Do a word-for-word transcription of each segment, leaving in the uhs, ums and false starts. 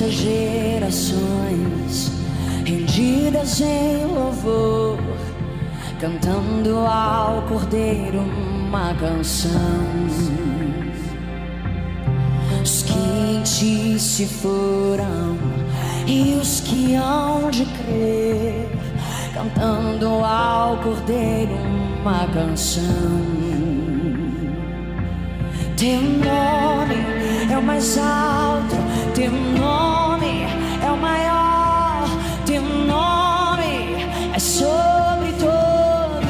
muitas gerações rendidas em louvor, cantando ao Cordeiro uma canção. Os que em ti se foram e os que hão de crer, cantando ao Cordeiro uma canção. Teu nome é o mais alto, teu nome é o maior, teu nome é sobre todos,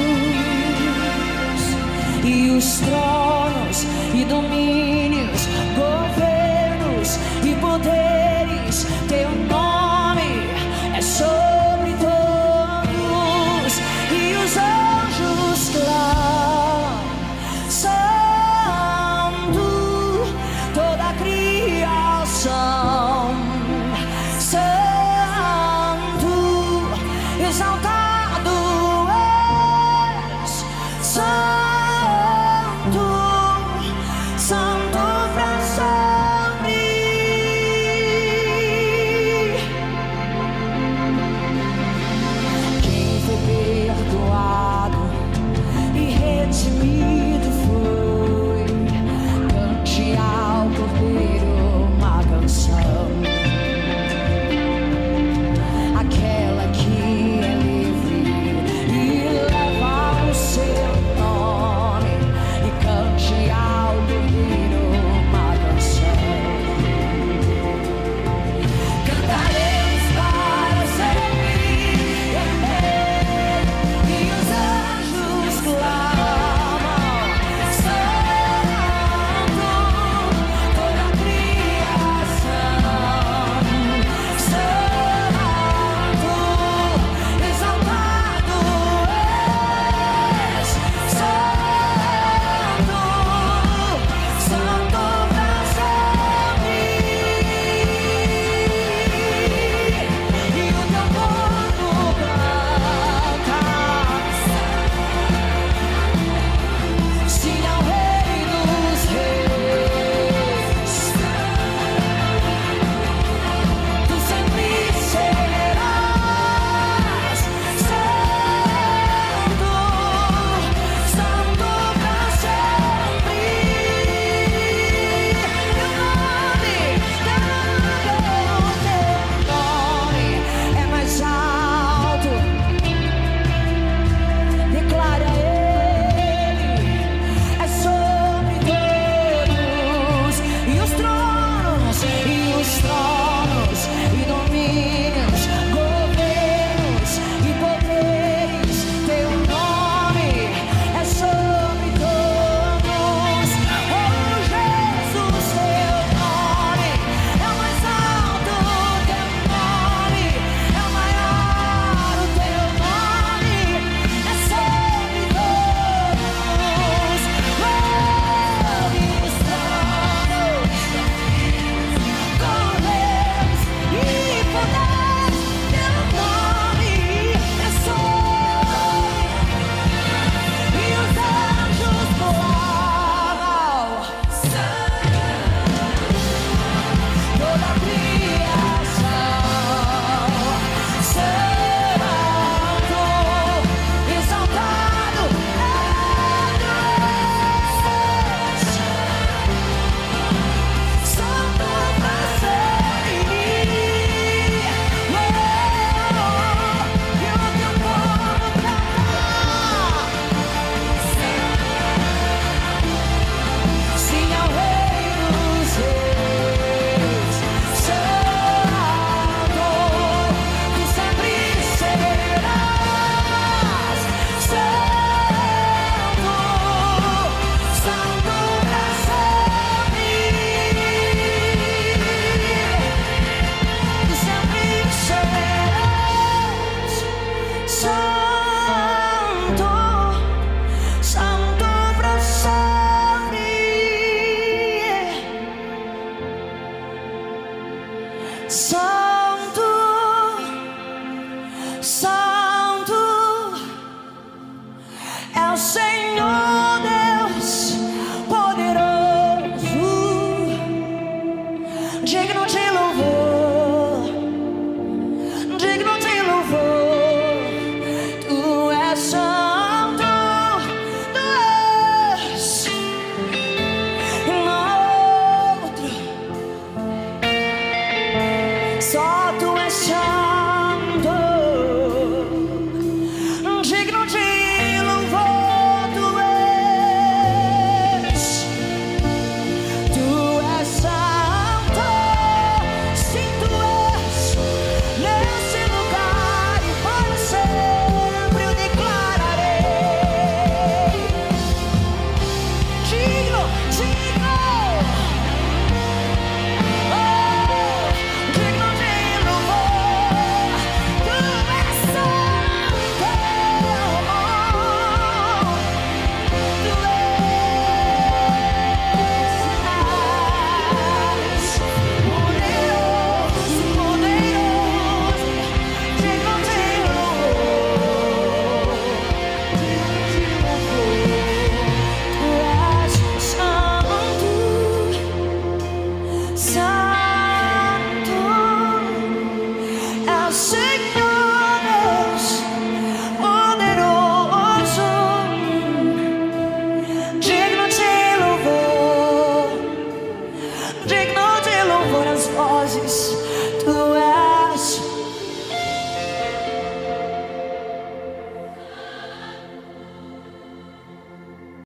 e os tronos e domínios, governos e poderes, teu nome é sobre todos, e os anjos clamam, santo, toda a criação, santo, exaltado és, santo, santo pra sempre. Quem foi perdoado e redimido foi, cante ao Cordeiro uma canção. Aquela que é livre e leva o seu nome, e cante ao Cordeiro uma canção. Cantaremos para sempre, e os anjos clamam, santo, toda a criação, santo, exaltado és, santo, santo pra sempre. E o teu povo canta, sim ao Rei dos Reis, tu sempre serás santo, santo pra sempre. Teu nome, teu nome é mais alto, declara ele, é sobre todos, e os tronos, e os tronos, e domínios, governos e poderes, teu nome é sobre todos. Oh Jesus, teu nome é o mais alto, teu nome é o maior, o teu nome é sobre todos. Oh, e os tronos, governos e poderes, teu nome é sobre, e os anjos clamam, toda a criação, santo, exaltado és, santo pra sempre. Oh, e o teu povo canta, sim ao Rei dos Reis, santo, tu sempre serás santo, santo pra sempre. Tu sempre serás santo, santo pra sempre. Santo, santo é o Senhor Deus poderoso, digno de louvor. santo é o Senhor Deus poderoso, digno de louvor, digno de louvor as vozes.